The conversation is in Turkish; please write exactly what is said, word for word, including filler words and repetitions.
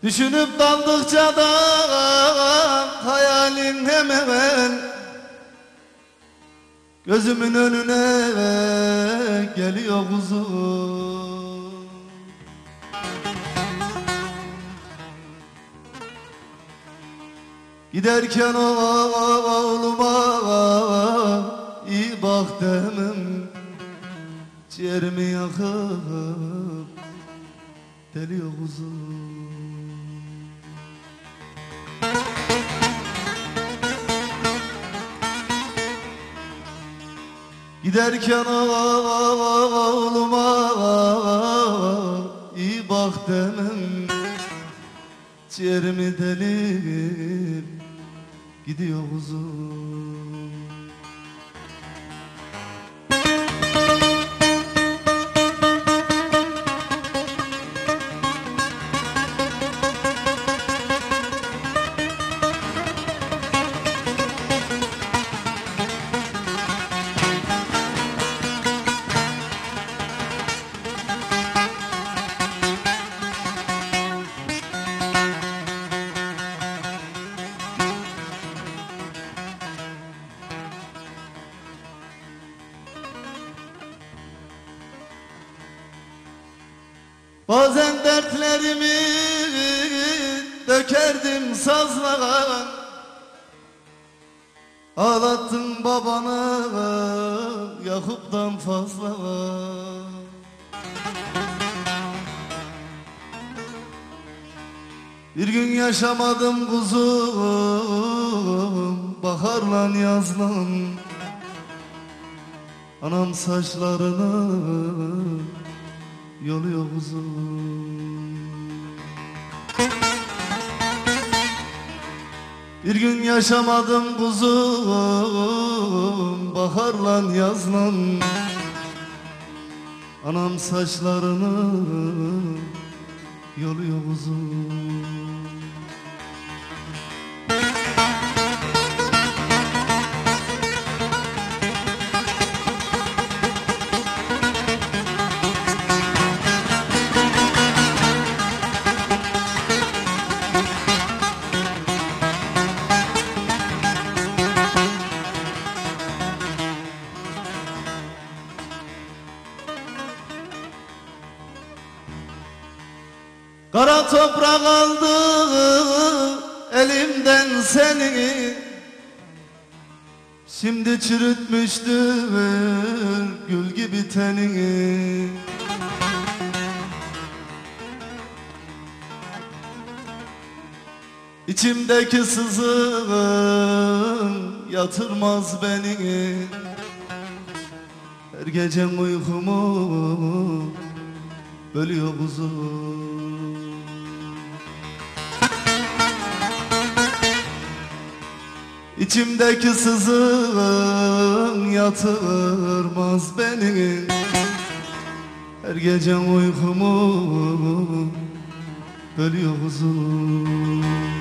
Düşünüp daldıkça da hayalin hemen gözümün önüne geliyor kuzum. Giderken oğluma iyi bak demem, ciğerimi yakıp deliyor kuzum. Giderken oğluma iyi bak demem, ciğerimi delip gidiyor kuzum. Bazen dertlerimi dökerdim sazlara, ağlattın babanı Yakup'tan fazla. Bir gün yaşamadım kuzum, baharla yazla anam saçlarını yoluyor kuzum. Bir gün yaşamadım kuzum, baharla yazla anam saçlarını yoluyor kuzum. Kara toprak aldı elimden seni, şimdi çürütmüştür gül gibi tenini. İçimdeki sızın yatırmaz beni, her gece uykumu bölüyor kuzum. İçimdeki sızın yatırmaz beni, her gece uykumu bölüyor kuzum.